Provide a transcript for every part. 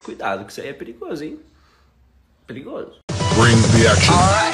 Cuidado, que isso aí é perigoso, hein? Perigoso. Bring the action.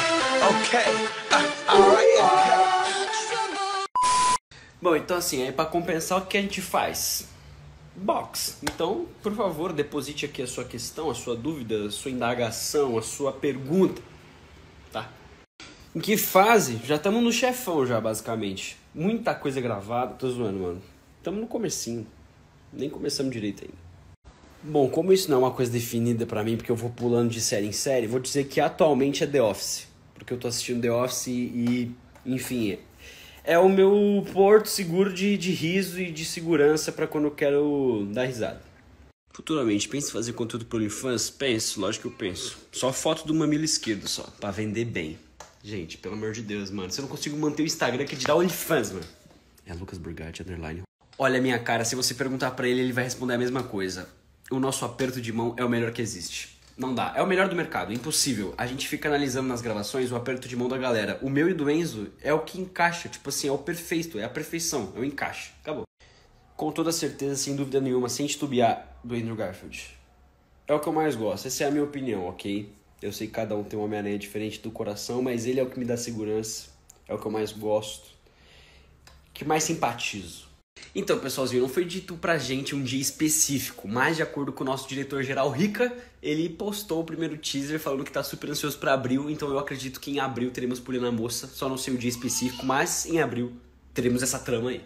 Bom, então assim, aí pra compensar o que a gente faz? Box. Então, por favor, deposite aqui a sua questão, a sua dúvida, a sua indagação, a sua pergunta, tá? Em que fase? Já estamos no chefão já, basicamente. Muita coisa gravada, tô zoando, mano. Estamos no comecinho. Nem começamos direito ainda. Bom, como isso não é uma coisa definida pra mim, porque eu vou pulando de série em série, vou dizer que atualmente é The Office. Porque eu tô assistindo The Office e, enfim, é o meu porto seguro de riso e de segurança pra quando eu quero dar risada. Futuramente, penso em fazer conteúdo pro OnlyFans? Penso, lógico que eu penso. Só foto do mamilo esquerdo só, pra vender bem. Gente, pelo amor de Deus, mano, se eu não consigo manter o Instagram que dirá OnlyFans, mano. É Lucas Burgatti, _. Olha a minha cara, se você perguntar pra ele, ele vai responder a mesma coisa. O nosso aperto de mão é o melhor que existe. Não dá, é o melhor do mercado, impossível. A gente fica analisando nas gravações o aperto de mão da galera. O meu e do Enzo é o que encaixa, tipo assim, é o perfeito, é a perfeição, é o encaixe. Acabou. Com toda certeza, sem dúvida nenhuma, sem titubear, do Andrew Garfield. É o que eu mais gosto, essa é a minha opinião, ok? Eu sei que cada um tem uma Homem-Aranha diferente do coração, mas ele é o que me dá segurança, é o que eu mais gosto, que mais simpatizo. Então, pessoalzinho, não foi dito pra gente um dia específico, mas de acordo com o nosso diretor-geral Rica, ele postou o primeiro teaser falando que tá super ansioso pra abril, então eu acredito que em abril teremos Poliana Moça, só não sei o dia específico, mas em abril teremos essa trama aí.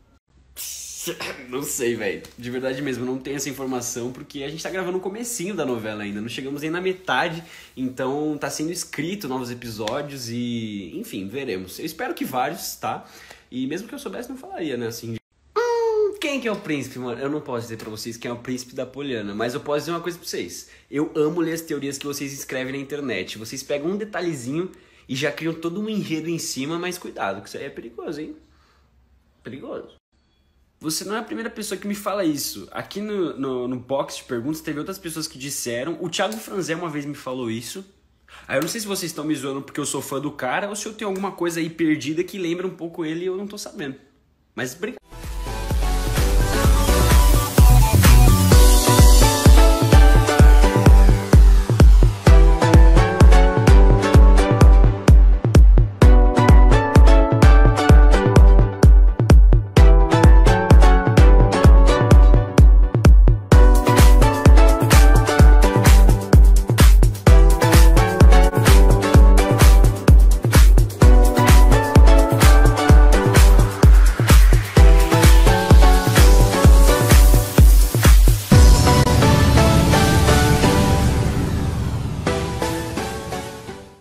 Não sei, velho, de verdade mesmo, não tenho essa informação, porque a gente tá gravando o comecinho da novela ainda, não chegamos nem na metade, então tá sendo escrito novos episódios e, enfim, veremos. Eu espero que vários, tá? E mesmo que eu soubesse, não falaria, né, assim... Quem que é o príncipe, mano? Eu não posso dizer pra vocês quem é o príncipe da Poliana, mas eu posso dizer uma coisa pra vocês. Eu amo ler as teorias que vocês escrevem na internet. Vocês pegam um detalhezinho e já criam todo um enredo em cima, mas cuidado, que isso aí é perigoso, hein? Perigoso. Você não é a primeira pessoa que me fala isso. Aqui no box de perguntas teve outras pessoas que disseram. O Thiago Franzé uma vez me falou isso. Aí eu não sei se vocês estão me zoando porque eu sou fã do cara ou se eu tenho alguma coisa aí perdida que lembra um pouco ele e eu não tô sabendo. Mas obrigado.